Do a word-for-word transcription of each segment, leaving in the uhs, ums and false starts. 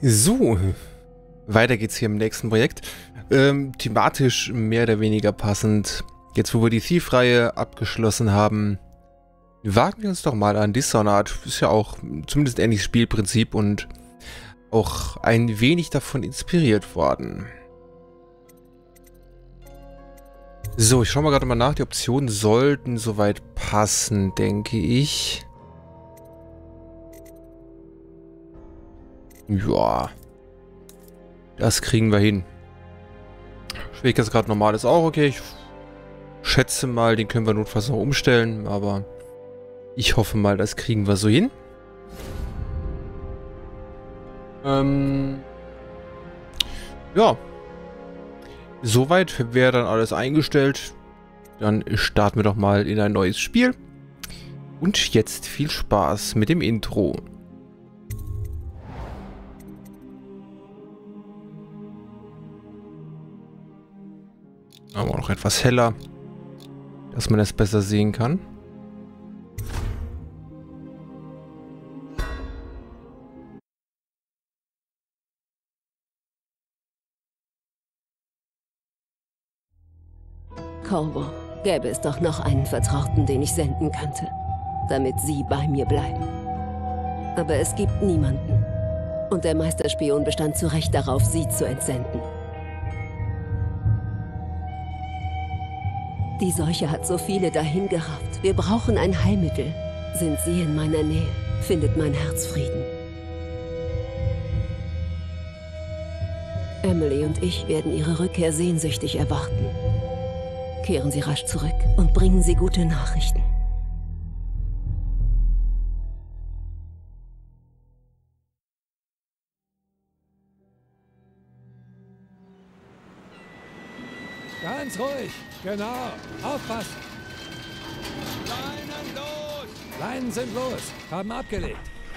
So, weiter geht's hier im nächsten Projekt. Ähm, thematisch mehr oder weniger passend. Jetzt, wo wir die Thief-Reihe abgeschlossen haben, wagen wir uns doch mal an Dishonored. Ist ja auch zumindest ein ähnliches Spielprinzip und auch ein wenig davon inspiriert worden. So, ich schaue mal gerade mal nach. Die Optionen sollten soweit passen, denke ich. Ja, das kriegen wir hin. Schwierigkeitsgrad normal ist auch okay. Ich schätze mal, den können wir notfalls noch umstellen, aber ich hoffe mal, das kriegen wir so hin. Ähm, ja, soweit wäre dann alles eingestellt. Dann starten wir doch mal in ein neues Spiel. Und jetzt viel Spaß mit dem Intro. Aber noch etwas heller, dass man es besser sehen kann. Corvo, gäbe es doch noch einen Vertrauten, den ich senden könnte, damit Sie bei mir bleiben. Aber es gibt niemanden. Und der Meisterspion bestand zu Recht darauf, Sie zu entsenden. Die Seuche hat so viele dahingerafft. Wir brauchen ein Heilmittel. Sind Sie in meiner Nähe, findet mein Herz Frieden. Emily und ich werden Ihre Rückkehr sehnsüchtig erwarten. Kehren Sie rasch zurück und bringen Sie gute Nachrichten. Ganz ruhig, genau. Aufpassen. Leinen los! Leinen sind los, haben abgelegt.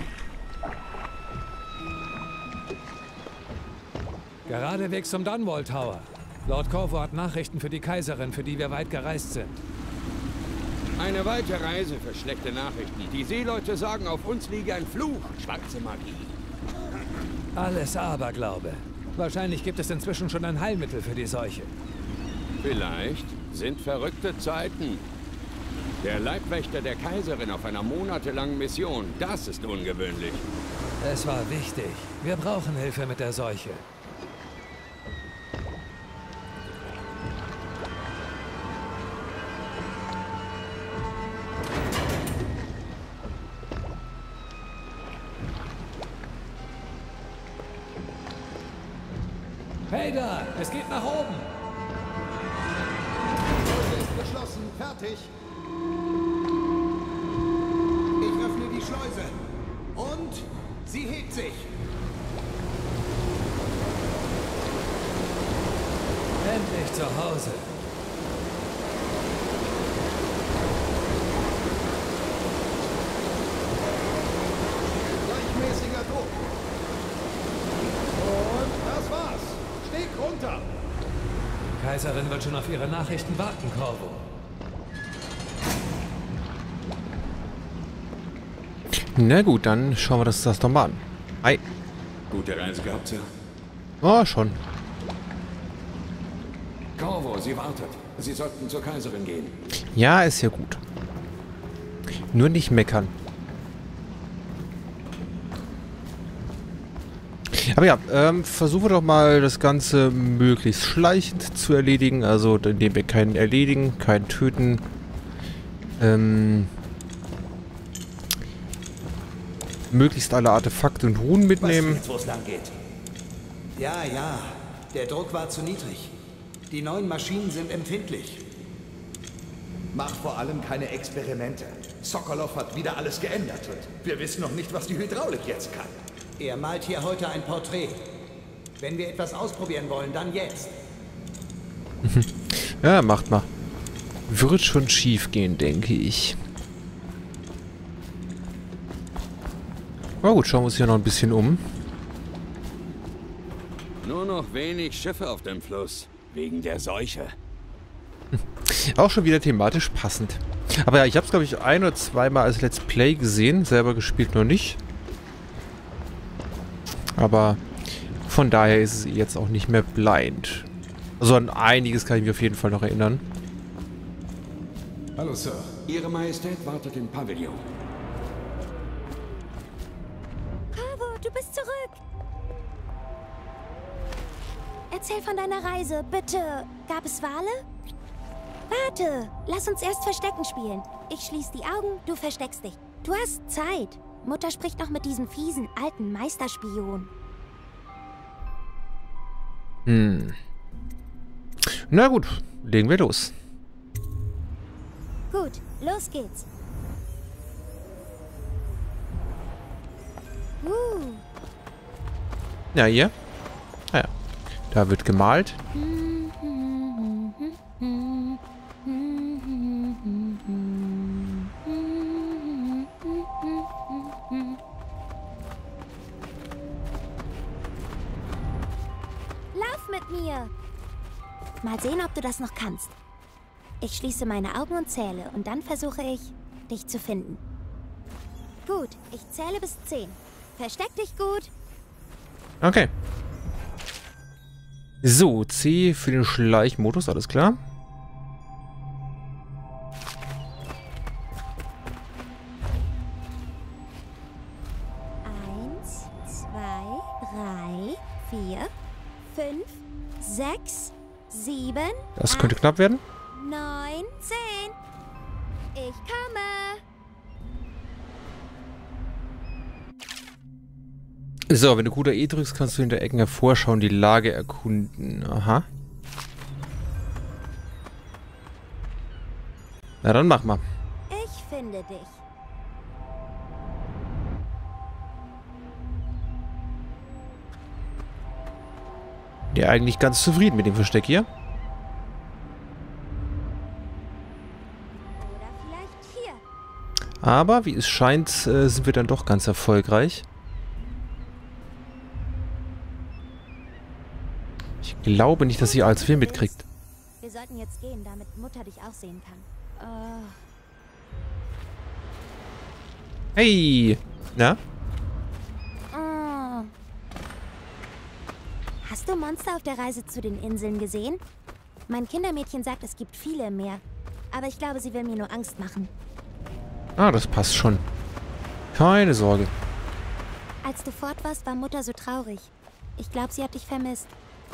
Geradewegs zum Dunwall Tower. Lord Corvo hat Nachrichten für die Kaiserin, für die wir weit gereist sind. Eine weite Reise für schlechte Nachrichten. Die Seeleute sagen, auf uns liege ein Fluch. Schwarze Magie. Alles Aberglaube. Wahrscheinlich gibt es inzwischen schon ein Heilmittel für die Seuche. Vielleicht sind verrückte Zeiten. Der Leibwächter der Kaiserin auf einer monatelangen Mission. Das ist ungewöhnlich. Es war wichtig. Wir brauchen Hilfe mit der Seuche. Hey da, es geht nach oben. Die Schleuse ist geschlossen. Fertig. Ich öffne die Schleuse. Und sie hebt sich. Endlich zu Hause. Gleichmäßiger Druck. Und das war's. Steg runter. Die Kaiserin wird schon auf ihre Nachrichten warten, Corvo. Na gut, dann schauen wir das, das doch mal an. Hi. Gute Reise gehabt, Sir. Oh, schon. Corvo, sie wartet. Sie sollten zur Kaiserin gehen. Ja, ist ja gut. Nur nicht meckern. Aber ja, ähm, versuche doch mal das Ganze möglichst schleichend zu erledigen. Also indem wir keinen erledigen, keinen töten. Ähm, möglichst alle Artefakte und Runen mitnehmen. Weißt du jetzt, wo es lang geht? Ja, ja. Der Druck war zu niedrig. Die neuen Maschinen sind empfindlich. Mach vor allem keine Experimente. Sokolov hat wieder alles geändert und wir wissen noch nicht, was die Hydraulik jetzt kann. Er malt hier heute ein Porträt. Wenn wir etwas ausprobieren wollen, dann jetzt. Ja, macht mal. Wird schon schief gehen, denke ich. Na gut, schauen wir uns hier noch ein bisschen um. Nur noch wenig Schiffe auf dem Fluss. Wegen der Seuche. Auch schon wieder thematisch passend. Aber ja, ich habe es, glaube ich, ein oder zweimal als Let's Play gesehen. Selber gespielt noch nicht. Aber Von daher ist es jetzt auch nicht mehr blind. Also an einiges kann ich mich auf jeden Fall noch erinnern. Hallo, Sir. Ihre Majestät wartet im Pavillon. Corvo, du bist zurück. Erzähl von deiner Reise, bitte. Gab es Wale? Warte, lass uns erst Verstecken spielen. Ich schließe die Augen, du versteckst dich. Du hast Zeit. Mutter spricht noch mit diesem fiesen, alten Meisterspion. Hm. Na gut, legen wir los. Gut, los geht's. Uh. Ja, hier. Ah ja. Da wird gemalt. Lauf mit mir. Mal sehen, ob du das noch kannst. Ich schließe meine Augen und zähle und dann versuche ich, dich zu finden. Gut, ich zähle bis zehn. Versteck dich gut. Okay. So, C für den Schleichmodus, alles klar. Eins, zwei, drei, vier, fünf, sechs, sieben, Das könnte knapp werden. neun, zehn. Ich komme. So, wenn du Q E drückst, kannst du hinter Ecken hervorschauen, die Lage erkunden. Aha. Na dann mach mal. Ich finde dich. Ja, eigentlich ganz zufrieden mit dem Versteck hier. Oder vielleicht hier. Aber wie es scheint, äh, sind wir dann doch ganz erfolgreich. Ich glaube nicht, dass sie alles viel mitkriegt. Wir sollten jetzt gehen, damit Mutter dich auch sehen kann. Oh. Hey! Na? Oh. Hast du Monster auf der Reise zu den Inseln gesehen? Mein Kindermädchen sagt, es gibt viele im Meer. Aber ich glaube, sie will mir nur Angst machen. Ah, das passt schon. Keine Sorge. Als du fort warst, war Mutter so traurig. Ich glaube, sie hat dich vermisst.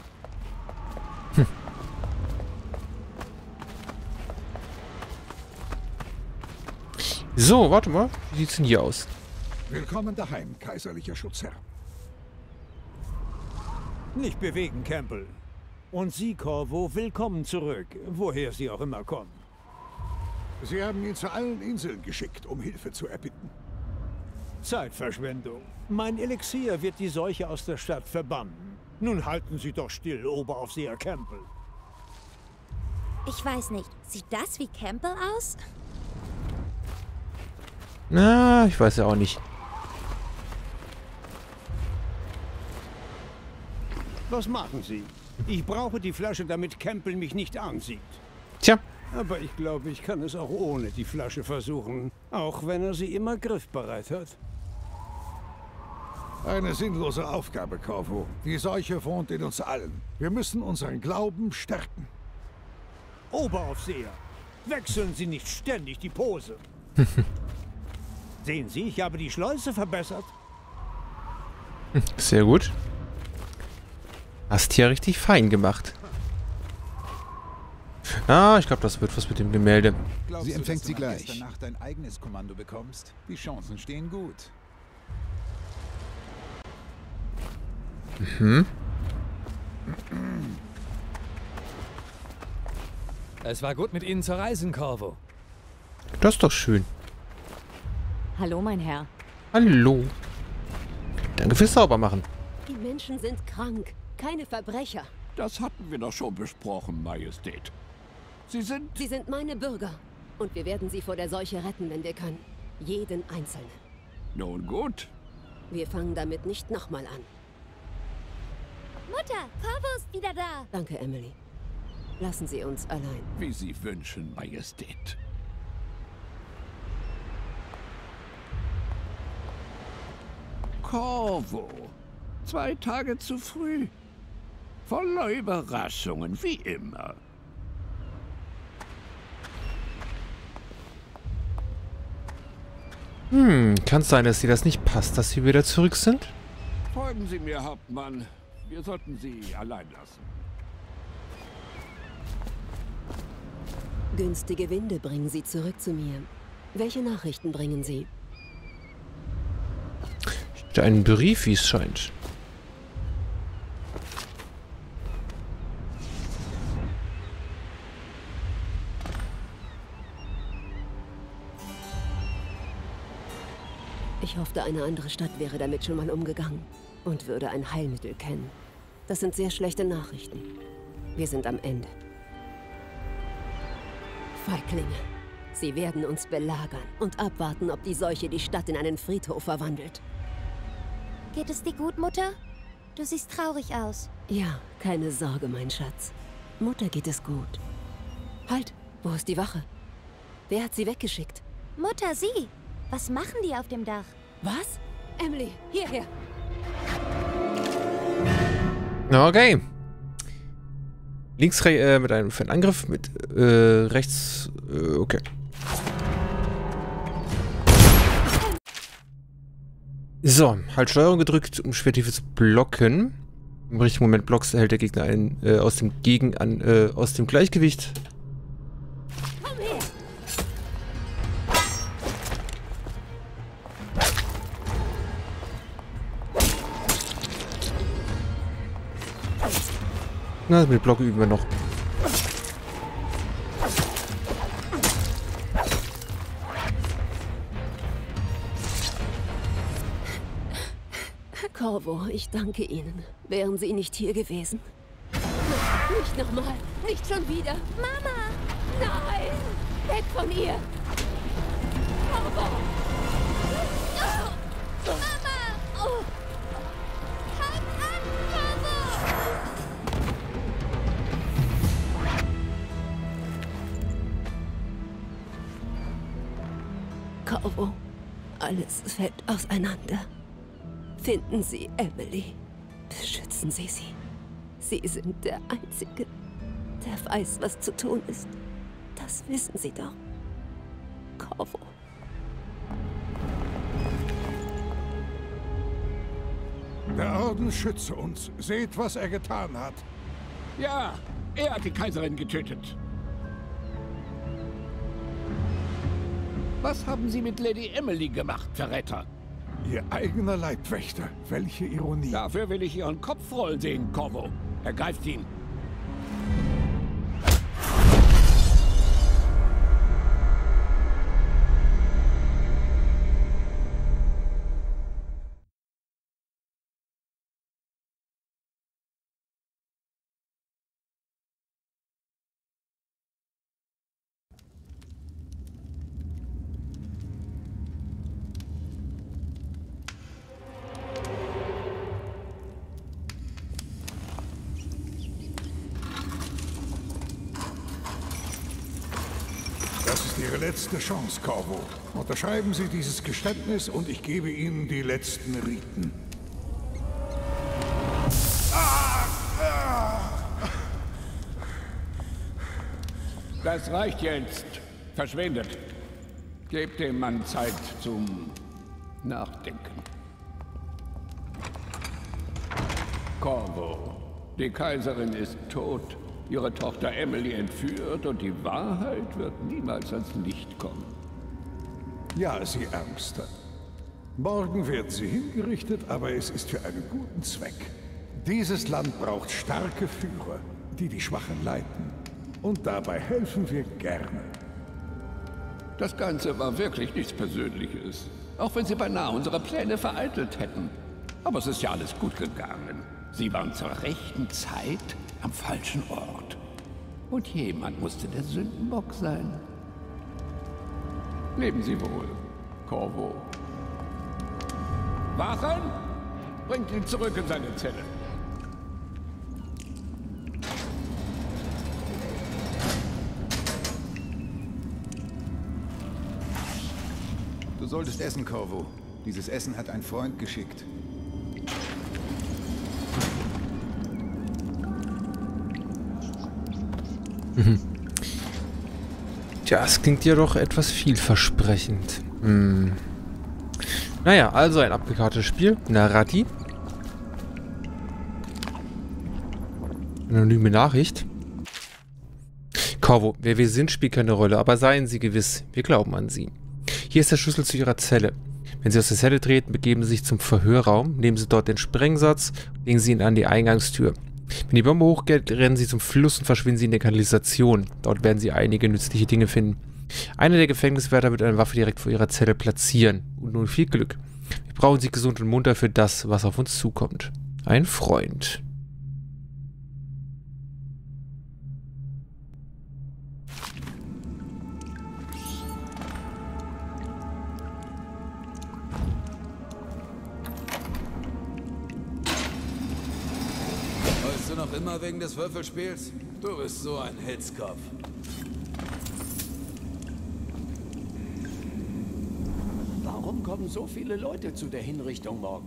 So, warte mal. Wie sieht's denn hier aus? Willkommen daheim, kaiserlicher Schutzherr. Nicht bewegen, Campbell. Und Sie, Corvo, willkommen zurück, woher Sie auch immer kommen. Sie haben ihn zu allen Inseln geschickt, um Hilfe zu erbitten. Zeitverschwendung. Mein Elixier wird die Seuche aus der Stadt verbannen. Nun halten Sie doch still, Oberaufseher Campbell. Ich weiß nicht. Sieht das wie Campbell aus? Na, ich weiß ja auch nicht. Was machen Sie? Ich brauche die Flasche, damit Campbell mich nicht ansieht. Tja. Aber ich glaube, ich kann es auch ohne die Flasche versuchen. Auch wenn er sie immer griffbereit hat. Eine sinnlose Aufgabe, Corvo. Die Seuche wohnt in uns allen. Wir müssen unseren Glauben stärken. Oberaufseher, wechseln Sie nicht ständig die Pose. Sehen Sie, ich habe die Schleuse verbessert. Sehr gut. Hast ja richtig fein gemacht. Ah, ich glaube, das wird was mit dem Gemälde. Glaubst sie empfängt du, sie gleich. Gestern Nacht dein eigenes Kommando bekommst? Die Chancen stehen gut. Mhm. Es war gut, mit Ihnen zu reisen, Corvo. Das ist doch schön. Hallo, mein Herr. Hallo. Danke fürs Saubermachen. Die Menschen sind krank, keine Verbrecher. Das hatten wir doch schon besprochen, Majestät. Sie sind... Sie sind meine Bürger. Und wir werden sie vor der Seuche retten, wenn wir können. Jeden Einzelnen. Nun gut. Wir fangen damit nicht nochmal an. Mutter, Corvo ist wieder da. Danke, Emily. Lassen Sie uns allein. Wie Sie wünschen, Majestät. Corvo. Zwei Tage zu früh. Voller Überraschungen, wie immer. Hm, kann sein, dass dir das nicht passt, dass sie wieder zurück sind? Folgen Sie mir, Hauptmann. Wir sollten Sie allein lassen. Günstige Winde bringen Sie zurück zu mir. Welche Nachrichten bringen Sie? Ein Brief, wie es scheint. Ich hoffte, eine andere Stadt wäre damit schon mal umgegangen und würde ein Heilmittel kennen. Das sind sehr schlechte Nachrichten. Wir sind am Ende. Feiglinge. Sie werden uns belagern und abwarten, ob die Seuche die Stadt in einen Friedhof verwandelt. Geht es dir gut, Mutter? Du siehst traurig aus. Ja, keine Sorge, mein Schatz. Mutter geht es gut. Halt, wo ist die Wache? Wer hat sie weggeschickt? Mutter, sie! Was machen die auf dem Dach? Was? Emily, hierher! Okay. Links äh, mit einem für einen Angriff, mit äh, rechts. Äh, okay. So, halt Steuerung gedrückt, um Schwertiefe zu blocken. Im richtigen Moment blockst, hält der Gegner einen äh, aus dem Gegen an äh, aus dem Gleichgewicht. Komm her! Na, mit Block üben wir noch. Corvo, ich danke Ihnen. Wären Sie nicht hier gewesen? Nicht nochmal. Nicht schon wieder. Mama! Nein! Weg von ihr! Corvo! Oh. Mama! Oh. Halt an, Corvo! Corvo, alles fällt auseinander. Finden Sie Emily. Beschützen Sie sie. Sie sind der Einzige, der weiß, was zu tun ist. Das wissen Sie doch. Corvo. Der Orden schütze uns. Seht, was er getan hat. Ja, er hat die Kaiserin getötet. Was haben Sie mit Lady Emily gemacht, Verräter? Ihr eigener Leibwächter. Welche Ironie. Dafür will ich Ihren Kopf rollen sehen, Corvo. Ergreift ihn. Das ist Ihre letzte Chance, Corvo. Unterschreiben Sie dieses Geständnis und ich gebe Ihnen die letzten Riten. Das reicht jetzt. Verschwindet. Gebt dem Mann Zeit zum Nachdenken. Corvo, die Kaiserin ist tot. Ihre Tochter Emily entführt und die Wahrheit wird niemals ans Licht kommen. Ja, Sie Ärmster. Morgen werden Sie hingerichtet, aber es ist für einen guten Zweck. Dieses Land braucht starke Führer, die die Schwachen leiten. Und dabei helfen wir gerne. Das Ganze war wirklich nichts Persönliches. Auch wenn Sie beinahe unsere Pläne vereitelt hätten. Aber es ist ja alles gut gegangen. Sie waren zur rechten Zeit am falschen Ort. Und jemand musste der Sündenbock sein. Leben Sie wohl, Corvo. Wachen! Bringt ihn zurück in seine Zelle. Du solltest essen, Corvo. Dieses Essen hat ein Freund geschickt. Mhm. Tja, es klingt ja doch etwas vielversprechend. Hm. Naja, also ein abgekartetes Spiel. Narati. Anonyme Nachricht. Corvo, wer wir sind, spielt keine Rolle, aber seien Sie gewiss, wir glauben an Sie. Hier ist der Schlüssel zu Ihrer Zelle. Wenn Sie aus der Zelle treten, begeben Sie sich zum Verhörraum, nehmen Sie dort den Sprengsatz und legen Sie ihn an die Eingangstür. Wenn die Bombe hochgeht, rennen Sie zum Fluss und verschwinden Sie in der Kanalisation. Dort werden Sie einige nützliche Dinge finden. Einer der Gefängniswärter wird eine Waffe direkt vor Ihrer Zelle platzieren. Und nun viel Glück. Wir brauchen Sie gesund und munter für das, was auf uns zukommt. Ein Freund. Noch immer wegen des Würfelspiels? Du bist so ein Hitzkopf. Warum kommen so viele Leute zu der Hinrichtung morgen?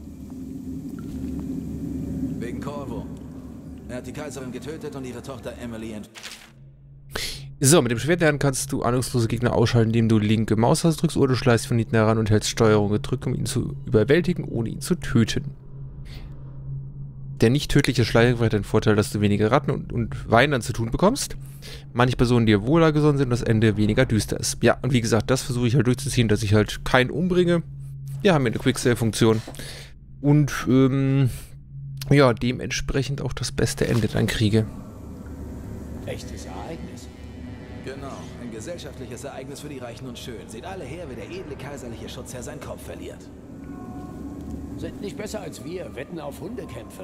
Wegen Corvo. Er hat die Kaiserin getötet und ihre Tochter Emily ent... So, mit dem Schwertlernen kannst du ahnungslose Gegner ausschalten, indem du linke Maustaste drückst oder du schleichst von hinten heran und hältst Steuerung gedrückt, um ihn zu überwältigen, ohne ihn zu töten. Der nicht tödliche Schleicher hat den Vorteil, dass du weniger Ratten und, und Weinern zu tun bekommst. Manche Personen dir wohler gesonnen sind und das Ende weniger düster ist. Ja, und wie gesagt, das versuche ich halt durchzuziehen, dass ich halt keinen umbringe. Wir haben hier eine Quick-Save-Funktion. Und, ähm, ja, dementsprechend auch das beste Ende dann kriege. Echtes Ereignis. Genau, ein gesellschaftliches Ereignis für die Reichen und Schönen. Seht alle her, wie der edle kaiserliche Schutzherr seinen Kopf verliert. Sind nicht besser als wir, wetten auf Hundekämpfe.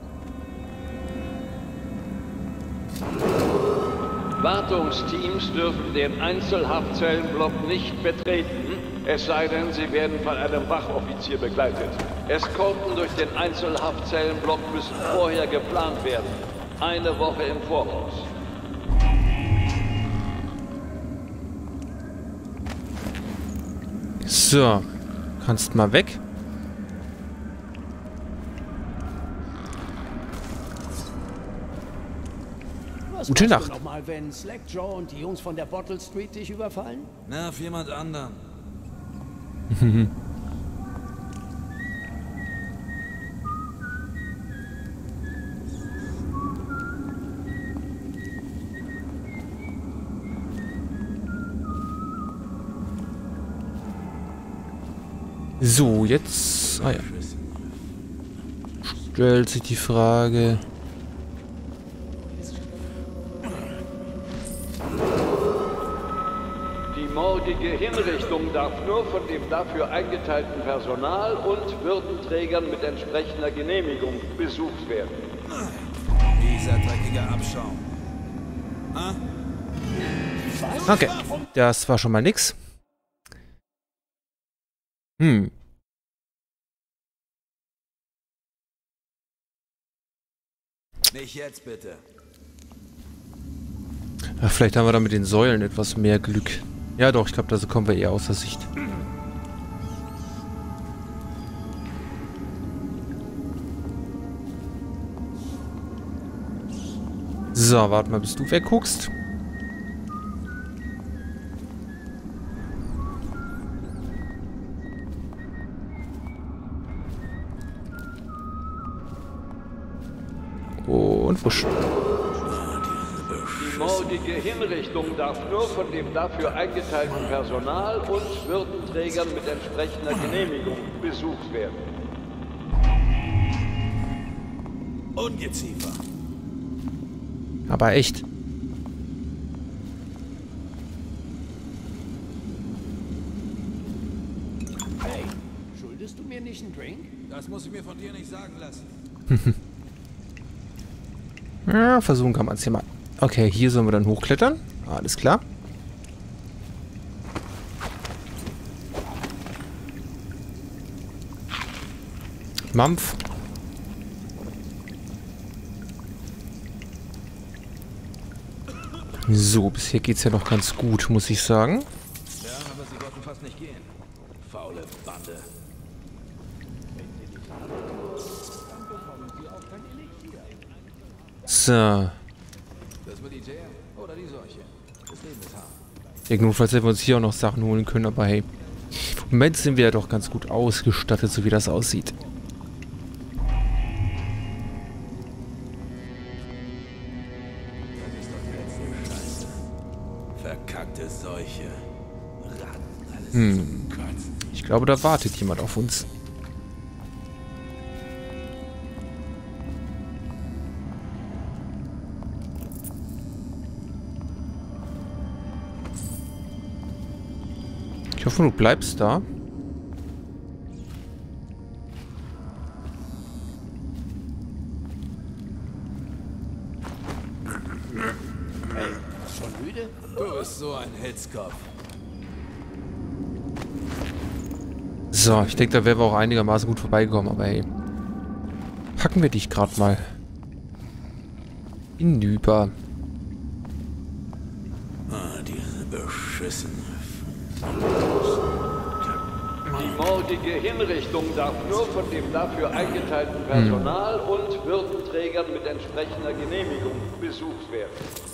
Wartungsteams dürfen den Einzelhaftzellenblock nicht betreten, es sei denn, sie werden von einem Wachoffizier begleitet. Eskorten durch den Einzelhaftzellenblock müssen vorher geplant werden. Eine Woche im Voraus. So, kannst mal weg. Was Gute Nacht. Du noch mal, wenn Slackjaw und die Jungs von der Bottle Street dich überfallen? Nerv jemand anderen. So, jetzt... Ah ja. Stellt sich die Frage... Die morgige Hinrichtung darf nur von dem dafür eingeteilten Personal und Würdenträgern mit entsprechender Genehmigung besucht werden. Dieser dreckige Abschaum. Ah? Okay, das war schon mal nix. Hm. Nicht jetzt, bitte. Ach, vielleicht haben wir da mit den Säulen etwas mehr Glück. Ja doch, ich glaube, da kommen wir eher außer Sicht. So, warte mal, bis du wegguckst. Und wusch. Die morgige Hinrichtung darf nur von dem dafür eingeteilten Personal und Würdenträgern mit entsprechender Genehmigung besucht werden. Ungeziefer. Aber echt. Hey, schuldest du mir nicht einen Drink? Das muss ich mir von dir nicht sagen lassen. Ja, versuchen kann man es hier mal. Okay, hier sollen wir dann hochklettern. Alles klar. Mampf. So, bisher geht's ja noch ganz gut, muss ich sagen. Ja, aber sie wollten fast nicht gehen. Faule Bande. So. Das Militär oder die Seuche? Das Leben ist hart. Ja, notfalls hätten wir uns hier auch noch Sachen holen können, aber hey. Im Moment sind wir ja doch ganz gut ausgestattet, so wie das aussieht. Das ist doch letzte Scheiße. Verkackte Seuche. Ratten, alles Hm. zum Kotzen. Ich glaube, da wartet jemand auf uns. Ich hoffe, du bleibst da. Hey, schon müde? Du bist so ein Hitzkopf. So, ich denke, da wären wir auch einigermaßen gut vorbeigekommen, aber hey. Packen wir dich gerade mal hinüber. Ah, diese beschissene. Die morgige Hinrichtung darf nur von dem dafür eingeteilten Personal hm. und Würdenträgern mit entsprechender Genehmigung besucht werden.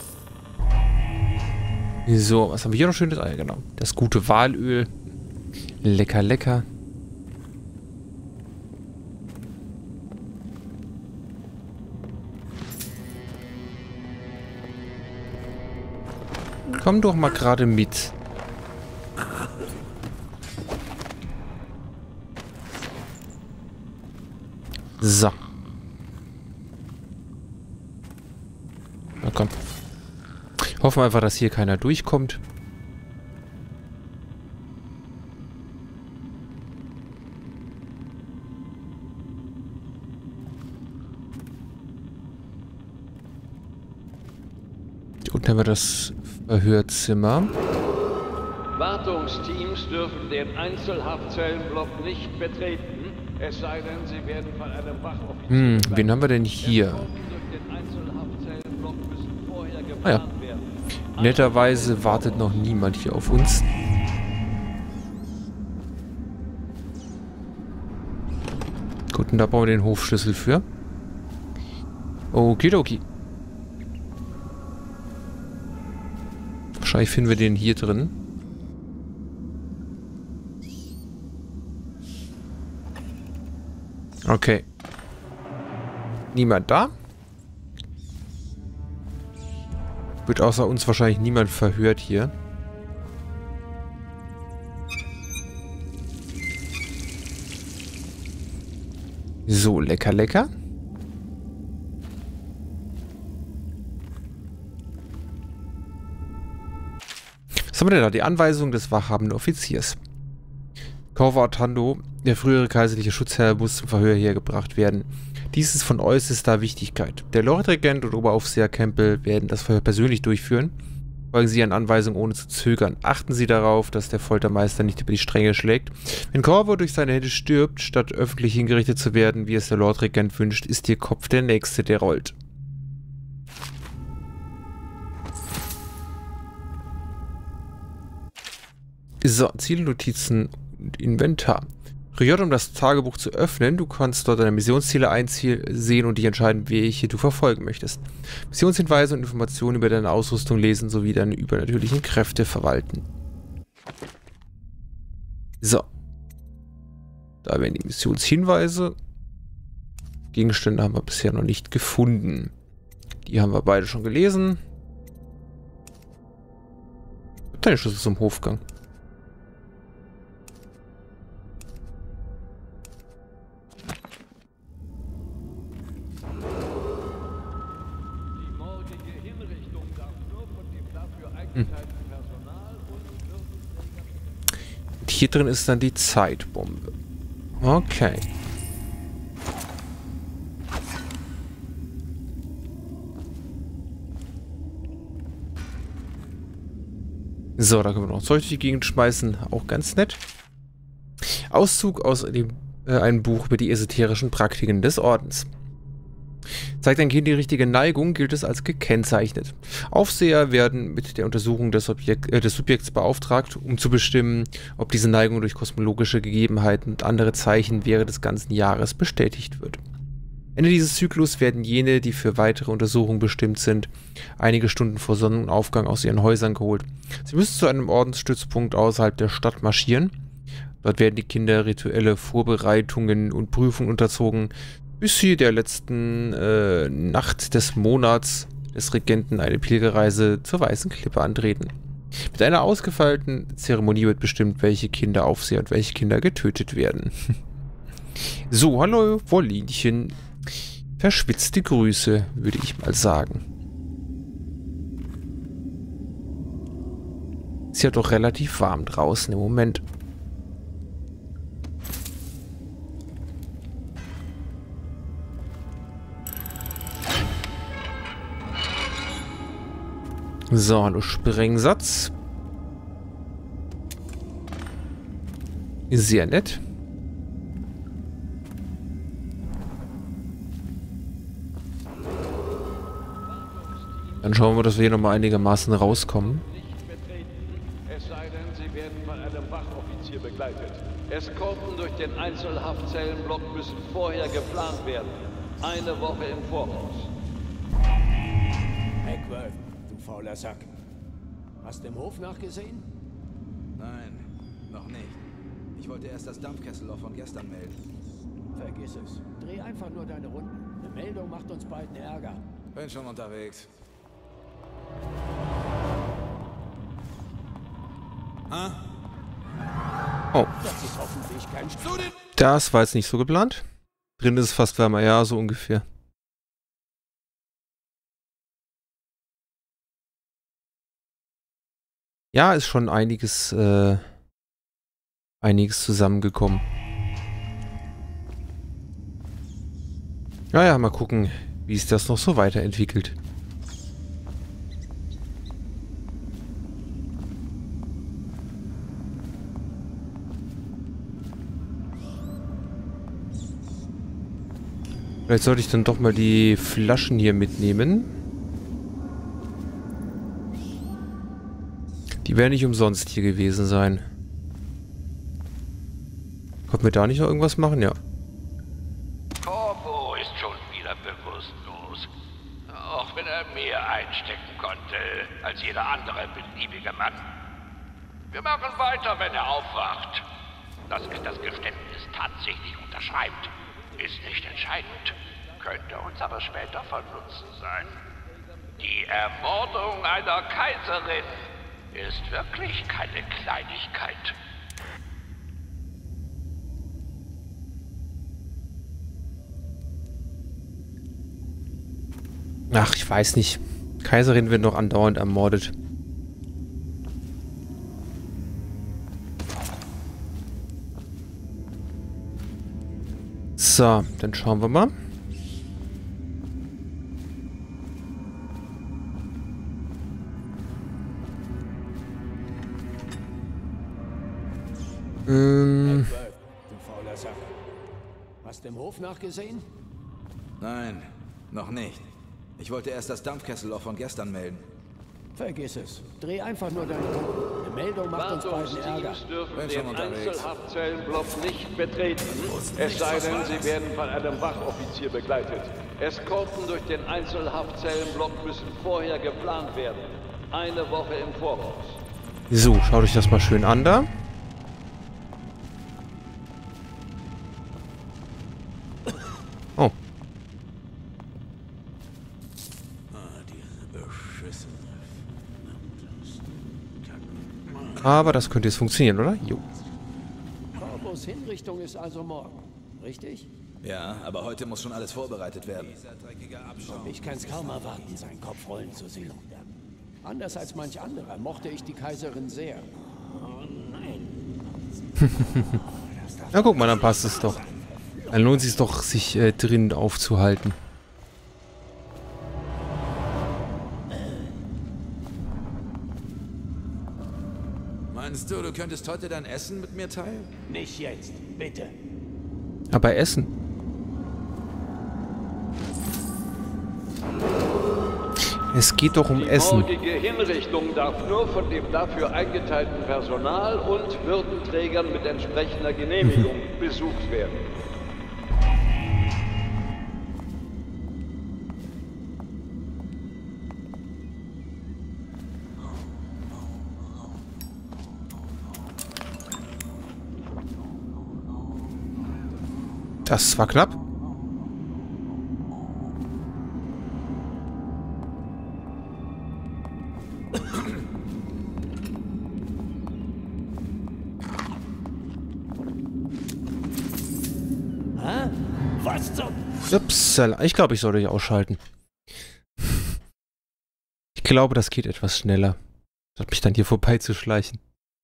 So, was haben wir hier noch schönes? Ah, ja, genau. Das gute Walöl. Lecker, lecker. Komm doch mal gerade mit. So. Na komm. Hoffen wir einfach, dass hier keiner durchkommt. Hier unten haben wir das Verhörzimmer. Wartungsteams dürfen den Einzelhaftzellenblock nicht betreten, es sei denn, sie werden von einem Wachoffizier. Hm, wen haben wir denn hier? Ah ja. Netterweise wartet noch niemand hier auf uns. Gut, und da brauchen wir den Hofschlüssel für. Okidoki. Wahrscheinlich finden wir den hier drin. Okay. Niemand da? Wird außer uns wahrscheinlich niemand verhört hier. So, lecker, lecker. Was haben wir denn da? Die Anweisung des wachhabenden Offiziers. Corvo Ortando, der frühere kaiserliche Schutzherr, muss zum Verhör hergebracht werden. Dies ist von äußerster Wichtigkeit. Der Lordregent und Oberaufseher Campbell werden das Verhör persönlich durchführen. Folgen Sie Ihren Anweisungen ohne zu zögern. Achten Sie darauf, dass der Foltermeister nicht über die Stränge schlägt. Wenn Corvo durch seine Hände stirbt, statt öffentlich hingerichtet zu werden, wie es der Lordregent wünscht, ist Ihr Kopf der nächste, der rollt. So, Zielnotizen und Inventar. J, um das Tagebuch zu öffnen, du kannst dort deine Missionsziele einsehen und dich entscheiden, welche du verfolgen möchtest. Missionshinweise und Informationen über deine Ausrüstung lesen sowie deine übernatürlichen Kräfte verwalten. So. Da werden die Missionshinweise. Gegenstände haben wir bisher noch nicht gefunden. Die haben wir beide schon gelesen. Deine Schlüssel zum Hofgang. Hm. Und hier drin ist dann die Zeitbombe. Okay. So, da können wir noch Zeug durch die Gegend schmeißen. Auch ganz nett. Auszug aus dem, äh, einem Buch über die esoterischen Praktiken des Ordens. Zeigt ein Kind die richtige Neigung, gilt es als gekennzeichnet. Aufseher werden mit der Untersuchung des, Objek äh, des Subjekts beauftragt, um zu bestimmen, ob diese Neigung durch kosmologische Gegebenheiten und andere Zeichen während des ganzen Jahres bestätigt wird. Ende dieses Zyklus werden jene, die für weitere Untersuchungen bestimmt sind, einige Stunden vor Sonnenaufgang aus ihren Häusern geholt. Sie müssen zu einem Ordensstützpunkt außerhalb der Stadt marschieren. Dort werden die Kinder rituelle Vorbereitungen und Prüfungen unterzogen, bis sie der letzten äh, Nacht des Monats des Regenten eine Pilgerreise zur Weißen Klippe antreten. Mit einer ausgefeilten Zeremonie wird bestimmt, welche Kinder Aufseher und welche Kinder getötet werden. So, hallo Wollinchen. Verschwitzte Grüße, würde ich mal sagen. Ist ja doch relativ warm draußen im Moment. So, hallo Sprengsatz. Sehr nett. Dann schauen wir, dass wir hier nochmal einigermaßen rauskommen. Es sei denn, sie werden von einem Wachoffizier begleitet. Eskorten durch den Einzelhaftzellenblock müssen vorher geplant werden. Eine Woche im Voraus. Eckworth, du fauler Sack. Hast du im Hof nachgesehen? Nein, noch nicht. Ich wollte erst das Dampfkesselloch von gestern melden. Vergiss es. Dreh einfach nur deine Runden. Eine Meldung macht uns beiden Ärger. Bin schon unterwegs. Ah. Oh. Das ist hoffentlich kein Student. Das war jetzt nicht so geplant. Drin ist es fast wärmer, ja, so ungefähr. Ja, ist schon einiges, äh, einiges zusammengekommen. Naja, mal gucken, wie es das noch so weiterentwickelt. Vielleicht sollte ich dann doch mal die Flaschen hier mitnehmen. Die werden nicht umsonst hier gewesen sein. Konnten wir da nicht noch irgendwas machen? Ja. Corvo ist schon wieder bewusstlos. Auch wenn er mehr einstecken konnte als jeder andere beliebige Mann. Wir machen weiter, wenn er aufwacht. Dass er das Geständnis tatsächlich unterschreibt, ist nicht entscheidend, könnte uns aber später von Nutzen sein. Die Ermordung einer Kaiserin ist wirklich keine Kleinigkeit. Ach, ich weiß nicht. Kaiserin wird noch andauernd ermordet. So, dann schauen wir mal. Ähm. Du fauler Sack. Hast du im Hof nachgesehen? Nein, noch nicht. Ich wollte erst das Dampfkesselloch von gestern melden. Vergiss es. Dreh einfach nur deine Runden. Eine Meldung macht uns beiden Ärger. Dürfen den Einzelhaftzellenblock nicht betreten, es sei denn, sie werden von einem Wachoffizier begleitet. Eskorten durch den Einzelhaftzellenblock müssen vorher geplant werden. Eine Woche im Voraus. So, schaut euch das mal schön an da. Oh. Aber das könnte jetzt funktionieren, oder? Jo. Corvos Hinrichtung ist also morgen, richtig? Ja, aber heute muss schon alles vorbereitet werden. Ich kann es kaum erwarten, seinen Kopf rollen zu sehen. Anders als manch anderer mochte ich die Kaiserin sehr. Oh nein. Na guck mal, dann passt es doch. Dann lohnt es sich doch, sich äh, drin aufzuhalten. Meinst du, du könntest heute dein Essen mit mir teilen? Nicht jetzt, bitte. Aber Essen. Es geht doch um Die Essen. Die morgige Hinrichtung darf nur von dem dafür eingeteilten Personal und Würdenträgern mit entsprechender Genehmigung besucht werden. Das war knapp. Hä? Was zum... Upsala. Ich glaube, ich sollte dich ausschalten. Ich glaube, das geht etwas schneller, statt mich dann hier vorbeizuschleichen.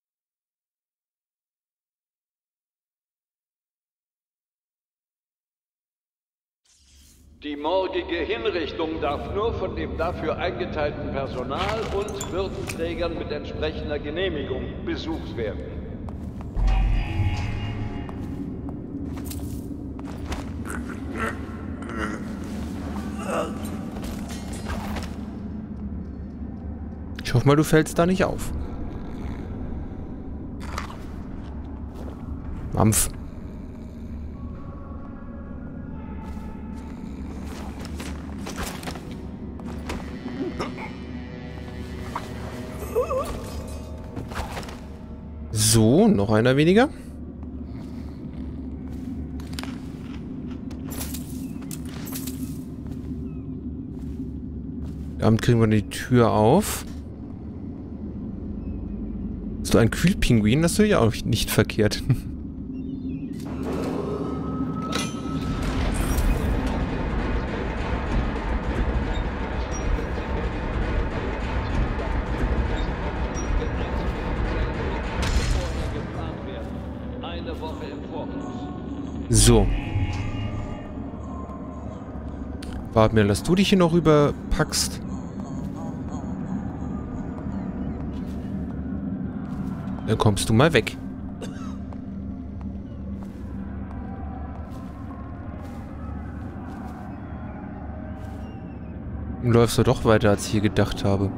Die morgige Hinrichtung darf nur von dem dafür eingeteilten Personal und Würdenträgern mit entsprechender Genehmigung besucht werden. Ich hoffe mal, du fällst da nicht auf. Mampf. So, noch einer weniger. Damit kriegen wir die Tür auf. So ein Kühlpinguin, das wäre ja auch nicht verkehrt. So. Warte mir, dass du dich hier noch rüberpackst. Dann kommst du mal weg. Dann läufst du doch weiter, als ich hier gedacht habe.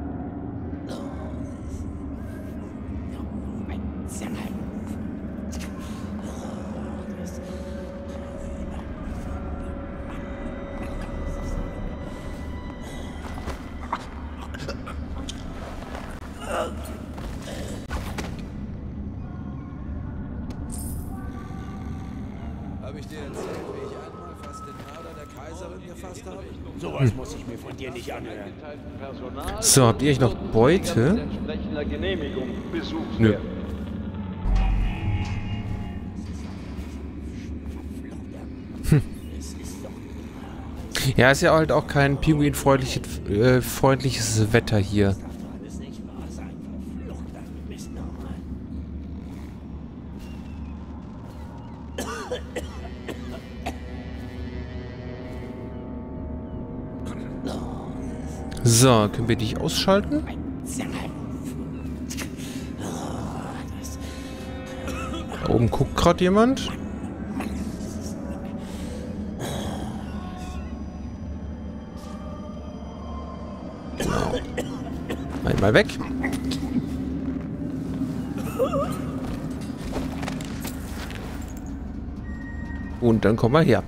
Habe ich dir erzählt, wie ich einmal fast den Mörder der Kaiserin gefasst habe? Sowas muss ich mir von dir nicht anhören. So, habt ihr euch noch Beute? Nö. Hm. Ja, ist ja halt auch kein pinguinfreundliches äh, freundliches Wetter hier. So, können wir dich ausschalten? Da oben guckt gerade jemand. Genau. Einmal weg. Und dann kommen wir her.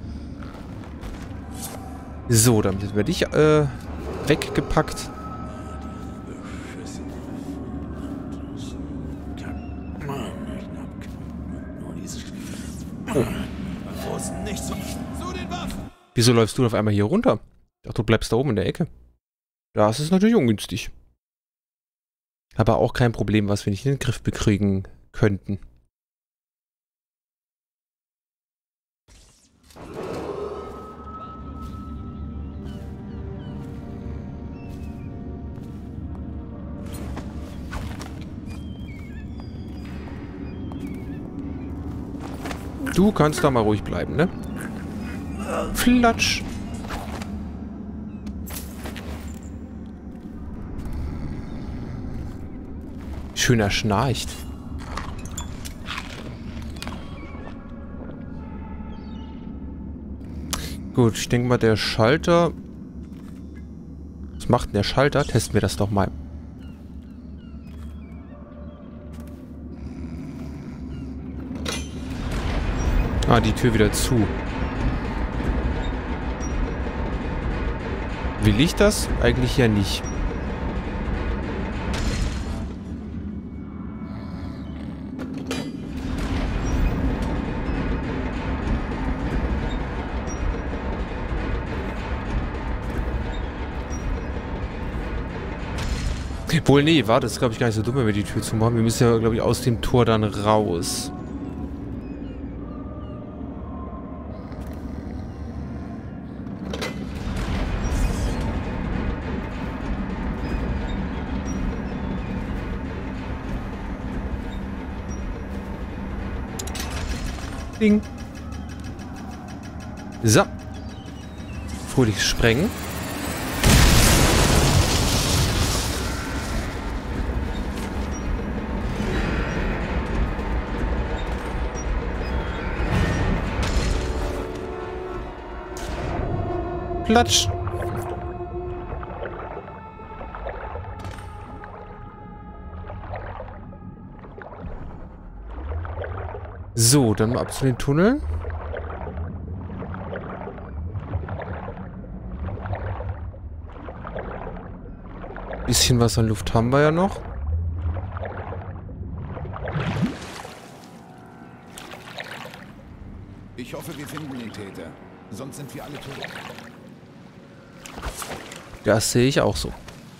So, dann müssen wir dich äh, weggepackt. Oh. Wieso läufst du auf einmal hier runter? Ich dachte, du bleibst da oben in der Ecke. Das ist natürlich ungünstig. Aber auch kein Problem, was wir nicht in den Griff bekriegen könnten. Du kannst da mal ruhig bleiben, ne? Flatsch. Schöner schnarcht. Gut, ich denke mal, der Schalter... Was macht denn der Schalter? Testen wir das doch mal. Ah, die Tür wieder zu. Will ich das? Eigentlich ja nicht. Wohl, nee, war das, glaube ich, gar nicht so dumm, wenn wir die Tür zumachen. Wir müssen ja, glaube ich, aus dem Tor dann raus. Ding. So. Fröhliches Sprengen. Platsch. So, dann mal ab zu den Tunneln. Bisschen was an Luft haben wir ja noch. Ich hoffe, wir finden den Täter. Sonst sind wir alle tot. Das sehe ich auch so.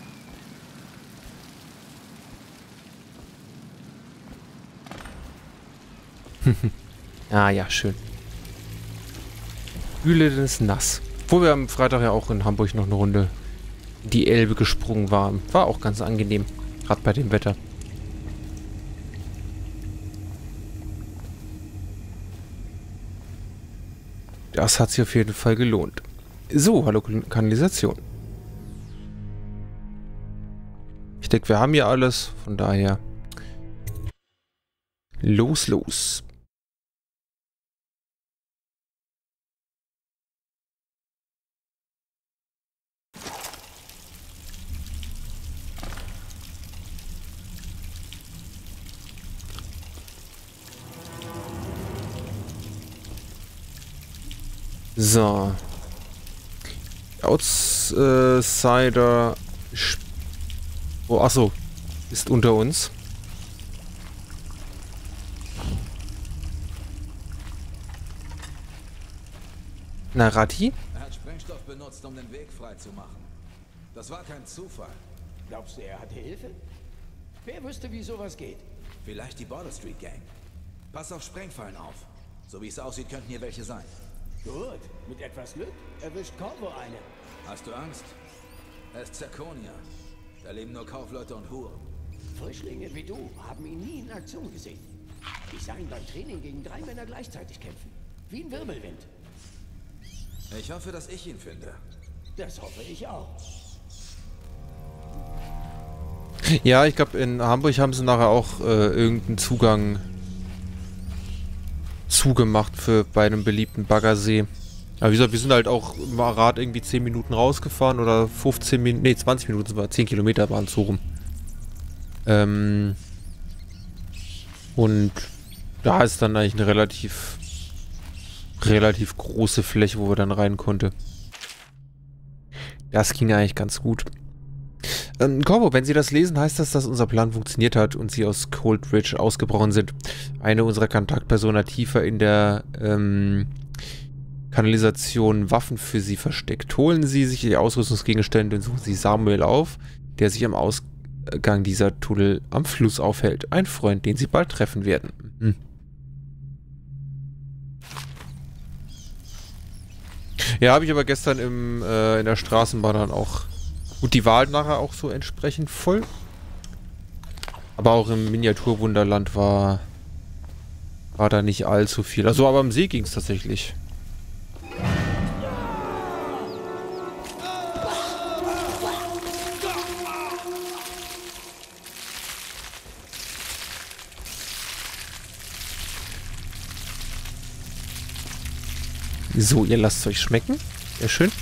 Ah ja, schön. Bühle ist nass. Wo wir am Freitag ja auch in Hamburg noch eine Runde die Elbe gesprungen waren. War auch ganz angenehm. Gerade bei dem Wetter. Das hat sich auf jeden Fall gelohnt. So, hallo Kanalisation. Ich denke, wir haben hier alles. Von daher los, los. So. Outsider. Oh, achso. Ist unter uns. Na, Rati? Er hat Sprengstoff benutzt, um den Weg frei zu machen. Das war kein Zufall. Glaubst du, er hatte Hilfe? Wer wüsste, wie sowas geht? Vielleicht die Border Street Gang. Pass auf Sprengfallen auf. So wie es aussieht, könnten hier welche sein. Gut, mit etwas Glück erwischt Corvo eine. Hast du Angst? Er ist Zirconia. Da leben nur Kaufleute und Huren. Frischlinge wie du haben ihn nie in Aktion gesehen. Ich sah ihn beim Training gegen drei Männer gleichzeitig kämpfen. Wie ein Wirbelwind. Ich hoffe, dass ich ihn finde. Das hoffe ich auch. Ja, ich glaube, in Hamburg haben sie nachher auch äh, irgendeinen Zugang zugemacht für bei einem beliebten Baggersee. Aber wie gesagt, wir sind halt auch im Rad irgendwie zehn Minuten rausgefahren oder fünfzehn Minuten, nee, zwanzig Minuten sind wir, zehn Kilometer waren es so rum. Ähm, und da ist dann eigentlich eine relativ relativ große Fläche, wo wir dann rein konnten. Das ging eigentlich ganz gut. Ähm, Corvo, wenn Sie das lesen, heißt das, dass unser Plan funktioniert hat und Sie aus Cold Ridge ausgebrochen sind. Eine unserer Kontaktpersonen hat tiefer in der ähm, Kanalisation Waffen für Sie versteckt. Holen Sie sich die Ausrüstungsgegenstände und suchen Sie Samuel auf, der sich am Ausgang dieser Tunnel am Fluss aufhält. Ein Freund, den Sie bald treffen werden. Hm. Ja, habe ich aber gestern im, äh, in der Straßenbahn dann auch. Gut, die Wahl nachher auch so entsprechend voll. Aber auch im Miniaturwunderland war, war da nicht allzu viel. Also, aber am See ging es tatsächlich. So, ihr lasst es euch schmecken. Sehr schön.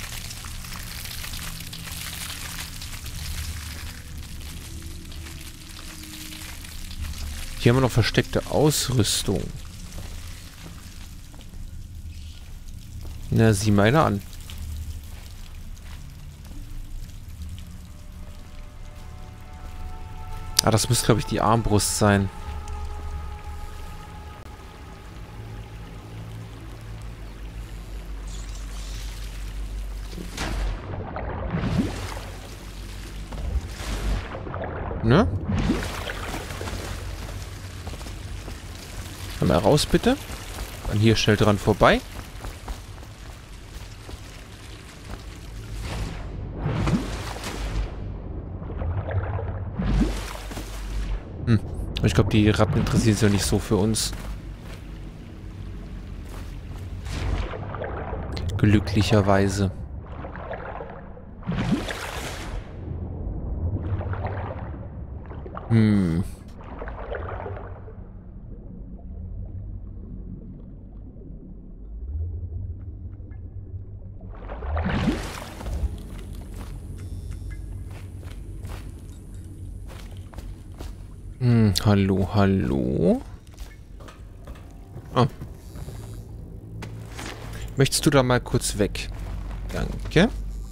Hier haben wir noch versteckte Ausrüstung. Na, sieh mal eine an. Ah, das müsste, glaube ich, die Armbrust sein. Ne? Mal raus, bitte. Dann hier schnell dran vorbei. Hm. Ich glaube, die Ratten interessieren sich ja nicht so für uns. Glücklicherweise. Hm. Hm, hallo, hallo. Ah. Möchtest du da mal kurz weg? Danke.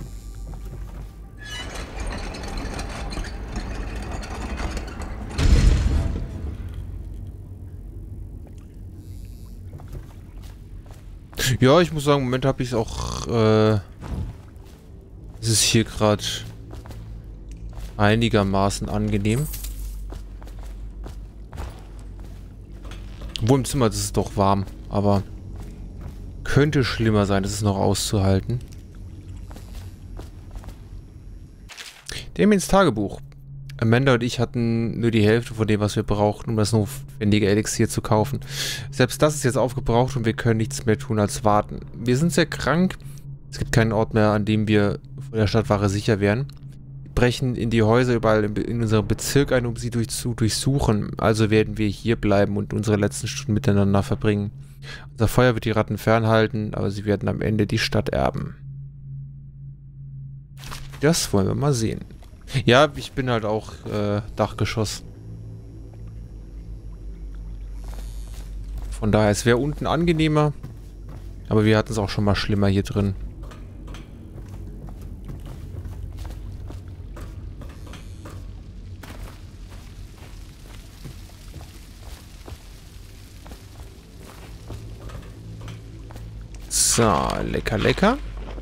Ja, ich muss sagen, im Moment habe ich es auch, äh, es ist hier gerade einigermaßen angenehm. Obwohl im Zimmer ist es doch warm, aber könnte schlimmer sein, das ist noch auszuhalten. Dem ins Tagebuch. Amanda und ich hatten nur die Hälfte von dem, was wir brauchten, um das notwendige Elixier zu kaufen. Selbst das ist jetzt aufgebraucht und wir können nichts mehr tun als warten. Wir sind sehr krank. Es gibt keinen Ort mehr, an dem wir vor der Stadtwache sicher wären. Wir brechen in die Häuser überall in unserem Bezirk ein, um sie durch, zu durchsuchen. Also werden wir hier bleiben und unsere letzten Stunden miteinander verbringen. Unser Feuer wird die Ratten fernhalten, aber sie werden am Ende die Stadt erben. Das wollen wir mal sehen. Ja, ich bin halt auch äh, Dachgeschoss. Von daher, es wäre unten angenehmer. Aber wir hatten es auch schon mal schlimmer hier drin. So, lecker, lecker.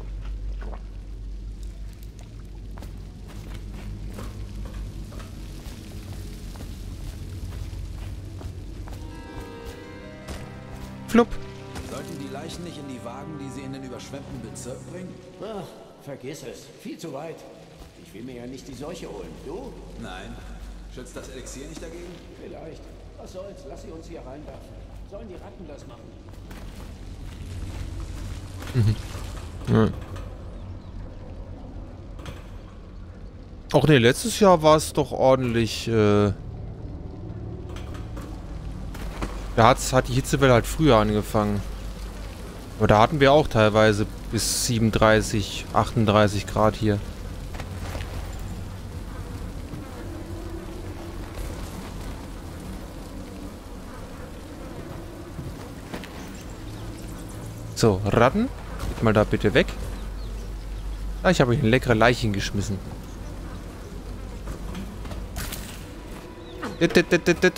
Flupp. Sollten die Leichen nicht in die Wagen, die sie in den überschwemmten Bezirk bringen? Ach, vergiss es. Viel zu weit. Ich will mir ja nicht die Seuche holen. Du? Nein. Schützt das Elixier nicht dagegen? Vielleicht. Was soll's? Lass sie uns hier reinwerfen. Sollen die Ratten das machen? Mhm. Ja. Auch ne, letztes Jahr war es doch ordentlich, äh... Da hat's, hat die Hitzewelle halt früher angefangen. Aber da hatten wir auch teilweise bis siebenunddreißig, achtunddreißig Grad hier. So, Ratten. Geht mal da bitte weg. Ah, ich habe euch ein leckere Leichen geschmissen. Dit, dit, dit, dit, dit.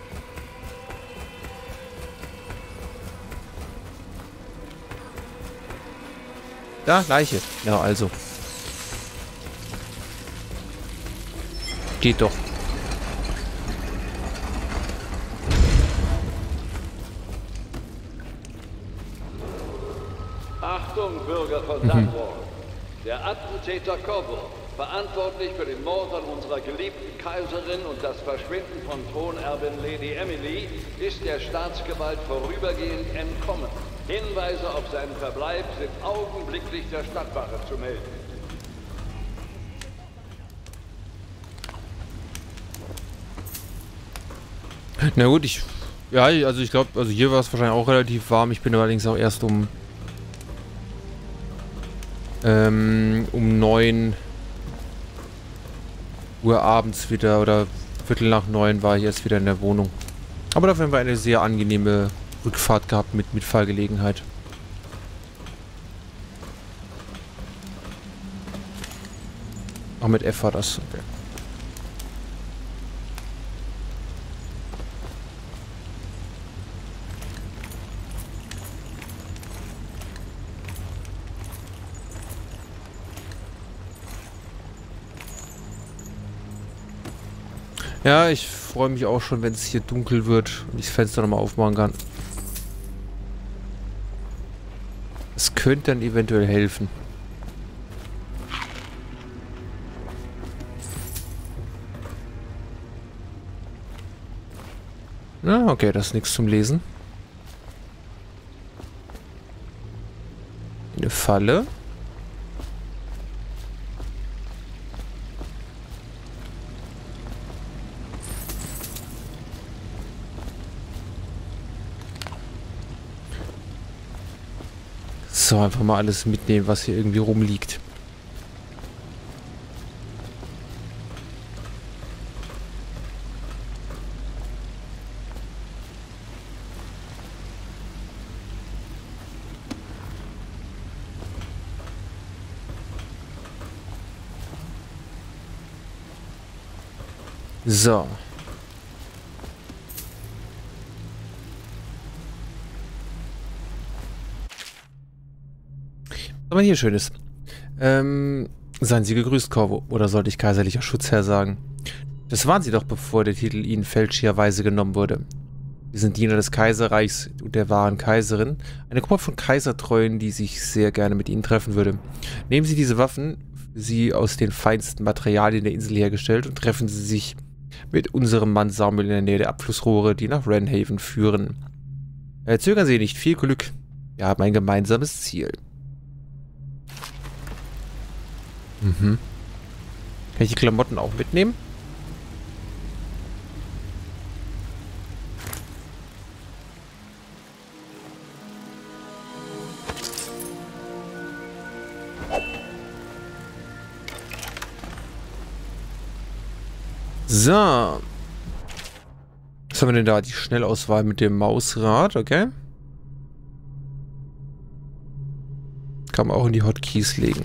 Da, Leiche. Ja, also. Geht doch. Achtung, Bürger von Dunwall. Der Attentäter Corvo, verantwortlich für den Mord an unserer geliebten Kaiserin und das Verschwinden von Thronerbin Lady Emily, ist der Staatsgewalt vorübergehend entkommen. Hinweise auf seinen Verbleib sind augenblicklich der Stadtwache zu melden. Na gut, ich... Ja, also ich glaube, also hier war es wahrscheinlich auch relativ warm. Ich bin allerdings auch erst um... Ähm, um neun Uhr abends wieder, oder Viertel nach neun war ich erst wieder in der Wohnung. Aber dafür haben wir eine sehr angenehme Rückfahrt gehabt mit Mitfahrgelegenheit. Auch mit F war das. Okay. Ja, ich freue mich auch schon, wenn es hier dunkel wird und ich das Fenster nochmal aufmachen kann. Das könnte dann eventuell helfen. Na, okay, das ist nichts zum Lesen. Eine Falle. So, einfach mal alles mitnehmen, was hier irgendwie rumliegt. So. Was haben wir hier Schönes? Ähm, seien Sie gegrüßt, Corvo. Oder sollte ich kaiserlicher Schutzherr sagen? Das waren Sie doch, bevor der Titel Ihnen fälschlicherweise genommen wurde. Sie sind Diener des Kaiserreichs und der wahren Kaiserin. Eine Gruppe von Kaisertreuen, die sich sehr gerne mit Ihnen treffen würde. Nehmen Sie diese Waffen, für Sie aus den feinsten Materialien der Insel hergestellt, und treffen Sie sich mit unserem Mann Samuel in der Nähe der Abflussrohre, die nach Wrenhaven führen. Äh, zögern Sie nicht, viel Glück. Wir haben ein gemeinsames Ziel. Mhm. Kann ich die Klamotten auch mitnehmen? So. Was haben wir denn da? Die Schnellauswahl mit dem Mausrad, okay. Kann man auch in die Hotkeys legen.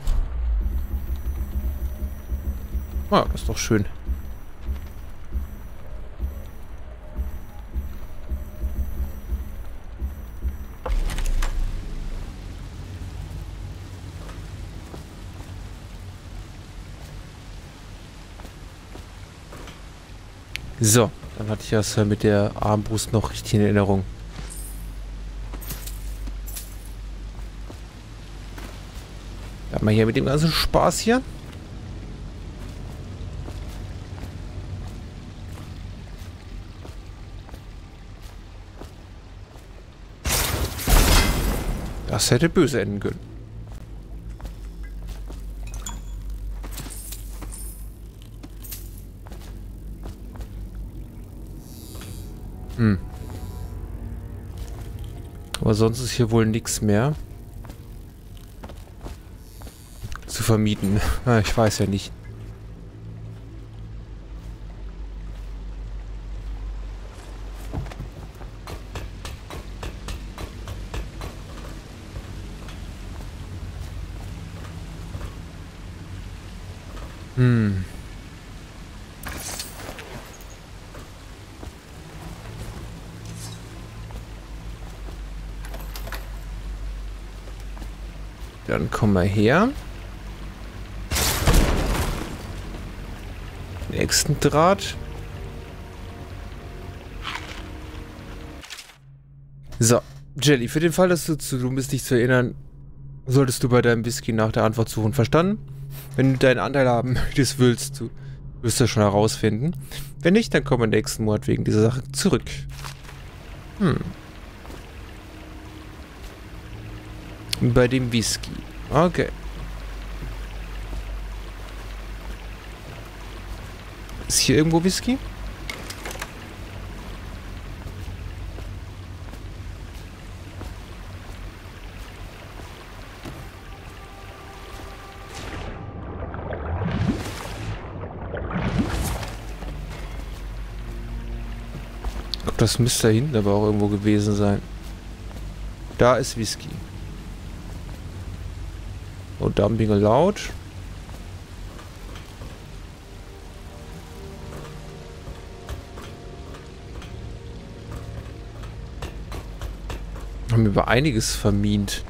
Ah, das ist doch schön. So, dann hatte ich das mit der Armbrust noch richtig in Erinnerung. Haben wir hier mit dem ganzen Spaß hier. Das hätte böse enden können. Hm. Aber sonst ist hier wohl nichts mehr zu vermieten. Ich weiß ja nicht. Hm. Dann kommen wir her. Nächsten Draht. So, Jelly, für den Fall, dass du zu dumm bist, dich zu erinnern, solltest du bei deinem Whisky nach der Antwort suchen. Verstanden? Wenn du deinen Anteil haben möchtest, willst du, wirst du schon herausfinden. Wenn nicht, dann kommen wir nächsten Monat wegen dieser Sache zurück. Hm. Bei dem Whisky. Okay. Ist hier irgendwo Whisky? Das müsste da hinten aber auch irgendwo gewesen sein. Da ist Whisky. Oh, Dumping laut. Haben wir über einiges vermint.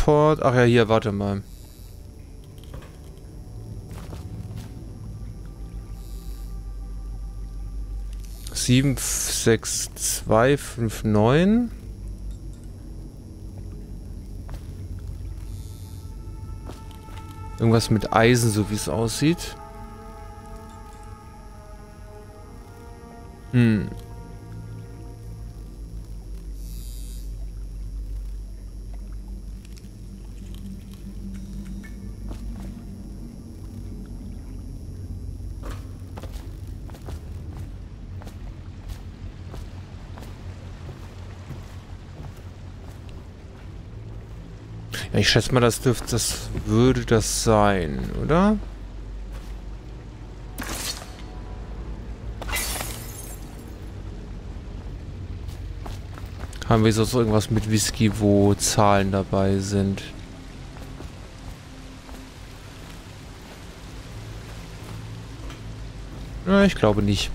Transport. Ach ja, hier, warte mal. sieben sechs zwei fünf neun. Irgendwas mit Eisen, so wie es aussieht. Hm. Ja, ich schätze mal, das dürfte, das würde das sein, oder? Haben wir sonst irgendwas mit Whisky, wo Zahlen dabei sind? Ja, ich glaube nicht.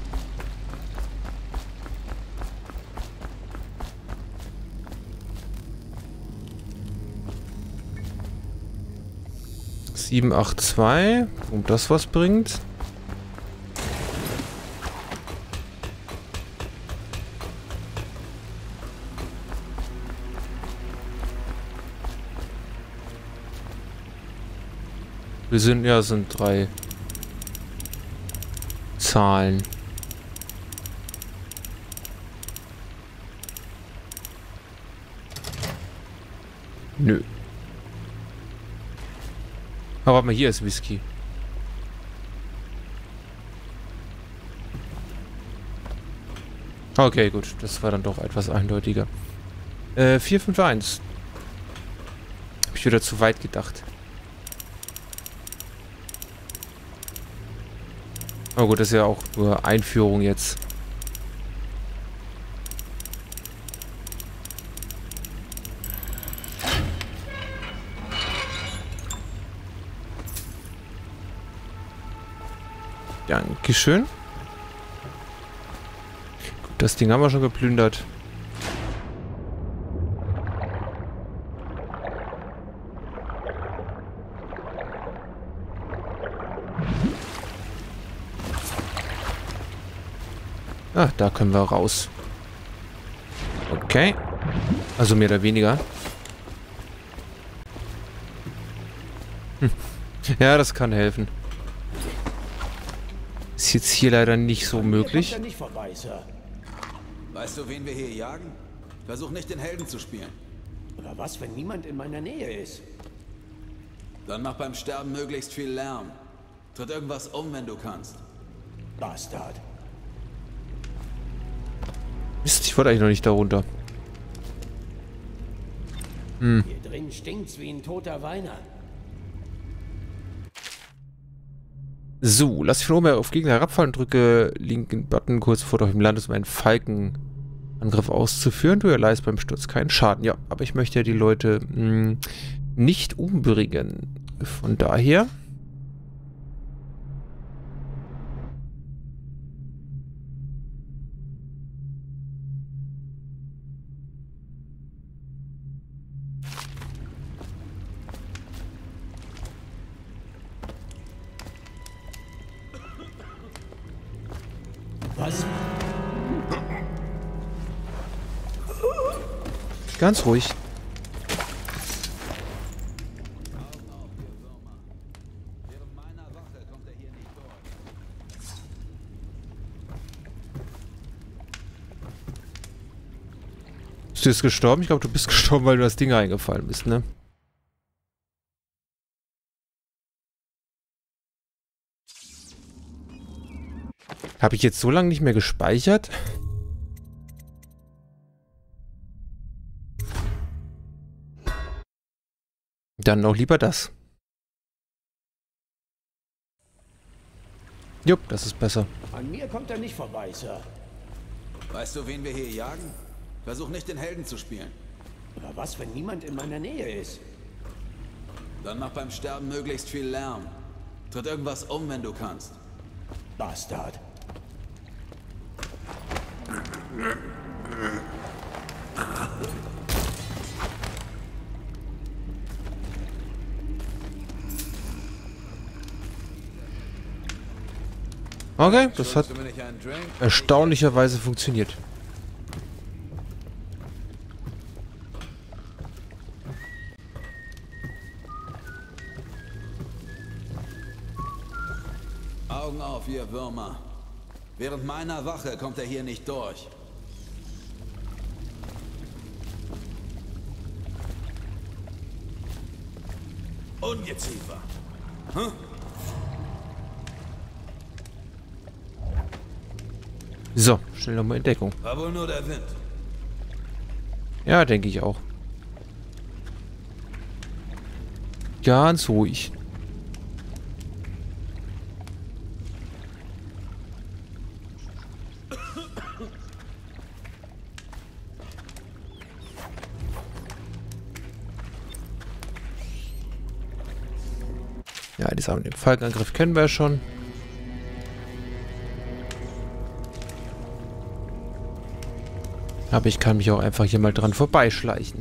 sieben acht zwei, ob das was bringt. Wir sind, ja, sind drei Zahlen. Nö. Aber warte mal, hier ist Whisky. Okay, gut. Das war dann doch etwas eindeutiger. Äh, vier fünf eins. Hab ich wieder zu weit gedacht. Oh gut, das ist ja auch nur Einführung jetzt. Dankeschön. Gut, das Ding haben wir schon geplündert. Ah, da können wir raus. Okay. Also mehr oder weniger. Hm. Ja, das kann helfen. Ist jetzt hier leider nicht so möglich. Nicht vorbei, Sir. Weißt du, wen wir hier jagen? Versuch nicht den Helden zu spielen. Oder was, wenn niemand in meiner Nähe ist? Dann mach beim Sterben möglichst viel Lärm. Tritt irgendwas um, wenn du kannst. Bastard. Mist, ich wollte eigentlich noch nicht darunter. Hm. Hier drin stinkt's wie ein toter Weiner. So, lass dich von oben auf Gegner herabfallen und drücke linken Button kurz vor dem Land, um einen Falkenangriff auszuführen. Du erleidest beim Sturz keinen Schaden. Ja, aber ich möchte ja die Leute mh, nicht umbringen. Von daher... Was? Ganz ruhig. Bist du jetzt gestorben? Ich glaube, du bist gestorben, weil du das Ding eingefallen bist, ne? Habe ich jetzt so lange nicht mehr gespeichert? Dann auch lieber das. Jupp, das ist besser. An mir kommt er nicht vorbei, Sir. Weißt du, wen wir hier jagen? Versuch nicht den Helden zu spielen. Oder was, wenn niemand in meiner Nähe ist? Dann mach beim Sterben möglichst viel Lärm. Tritt irgendwas um, wenn du kannst. Bastard. Okay, das hat erstaunlicherweise funktioniert. Augen auf, ihr Würmer. Während meiner Wache kommt er hier nicht durch. Ungeziefer. Hm? So, schnell nochmal in Deckung. War wohl nur der Wind. Ja, denke ich auch. Ganz ruhig. Ja, die Sachen, den Falkenangriff kennen wir ja schon. Aber ich kann mich auch einfach hier mal dran vorbeischleichen.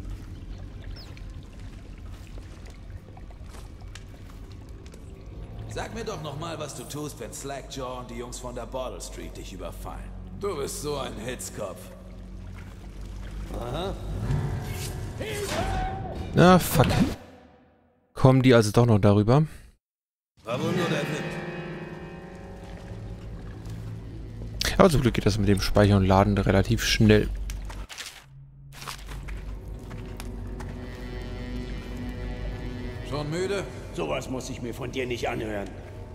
Sag mir doch noch mal, was du tust, wenn Slackjaw und die Jungs von der Bottle Street dich überfallen. Du bist so ein Hitzkopf. Aha. Na, fuck. Kommen die also doch noch darüber? War wohl nur der Wind. Aber zum Glück geht das mit dem Speichern und Laden relativ schnell. Schon müde? Sowas muss ich mir von dir nicht anhören.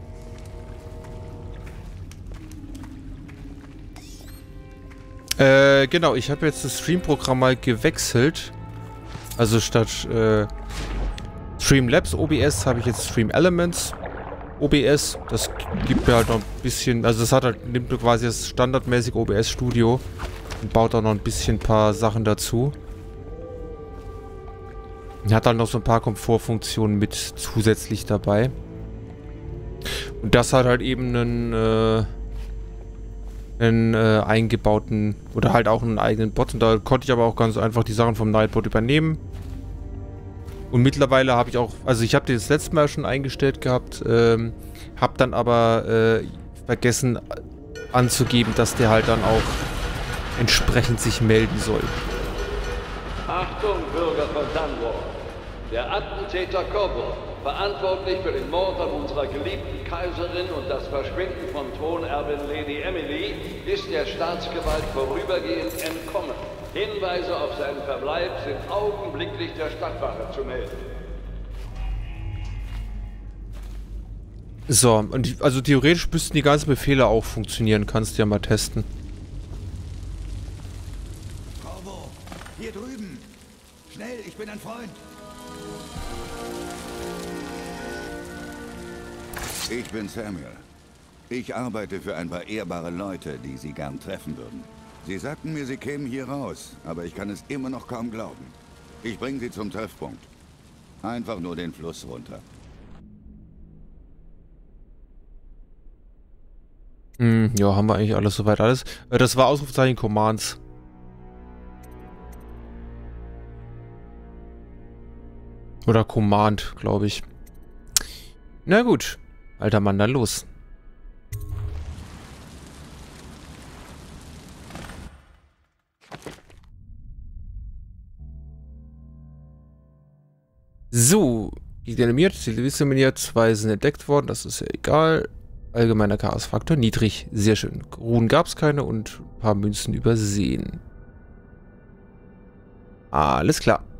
Äh, genau, ich habe jetzt das Stream-Programm mal gewechselt. Also statt äh, Streamlabs O B S habe ich jetzt Stream Elements O B S. Das gibt mir halt noch ein bisschen, also das hat halt, nimmt quasi das standardmäßige O B S Studio und baut auch noch ein bisschen ein paar Sachen dazu. Und hat dann noch so ein paar Komfortfunktionen mit zusätzlich dabei. Und das hat halt eben einen, äh, einen äh, eingebauten, oder halt auch einen eigenen Bot. Und da konnte ich aber auch ganz einfach die Sachen vom Nightbot übernehmen. Und mittlerweile habe ich auch, also ich habe den das letzte Mal schon eingestellt gehabt, ähm, habe dann aber äh, vergessen anzugeben, dass der halt dann auch entsprechend sich melden soll. Achtung, Bürger von Dunwall. Der Attentäter Corvo, verantwortlich für den Mord an unserer geliebten Kaiserin und das Verschwinden von Thronerbin Lady Emily, ist der Staatsgewalt vorübergehend entkommen. Hinweise auf seinen Verbleib sind augenblicklich der Stadtwache zu melden. So, und die, also theoretisch müssten die ganzen Befehle auch funktionieren. Kannst du ja mal testen. Corvo, hier drüben. Schnell, ich bin ein Freund. Ich bin Samuel. Ich arbeite für ein paar ehrbare Leute, die Sie gern treffen würden. Sie sagten mir, Sie kämen hier raus, aber ich kann es immer noch kaum glauben. Ich bringe Sie zum Treffpunkt. Einfach nur den Fluss runter. Hm, ja, haben wir eigentlich alles soweit alles. Äh, das war Ausrufezeichen Commands. Oder Command, glaube ich. Na gut. Alter Mann, dann los. So, animiert, Ziele disseminiert, zwei sind entdeckt worden, das ist ja egal. Allgemeiner Chaosfaktor niedrig, sehr schön. Runen gab es keine und ein paar Münzen übersehen. Alles klar.